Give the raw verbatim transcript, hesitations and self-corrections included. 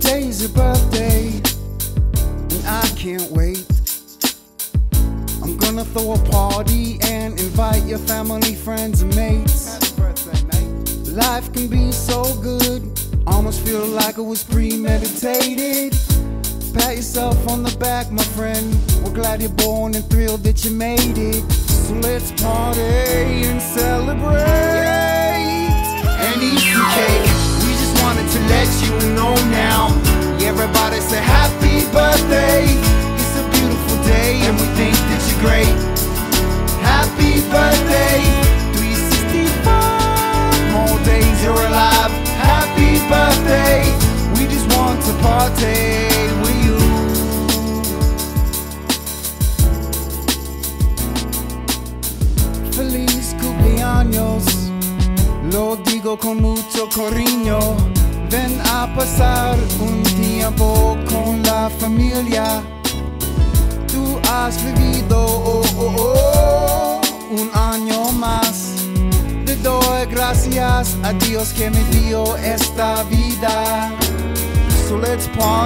Today's your birthday, and I can't wait. I'm gonna throw a party and invite your family, friends, and mates. Happy birthday, mate. Life can be so good, almost feel like it was premeditated. Pat yourself on the back, my friend. We're glad you're born and thrilled that you made it. So let's party and celebrate and eat some cake. We just wanted to let you know now. Everybody say happy birthday. It's a beautiful day and we think that you're great. Happy birthday, three sixty-five more days you're alive. Happy birthday, we just want to party with you. Feliz cumpleaños, lo digo con mucho cariño. Ven a pasar un tiempo con la familia. Tú has vivido oh, oh, oh, un año más. Te doy gracias a Dios que me dio esta vida. So let's party.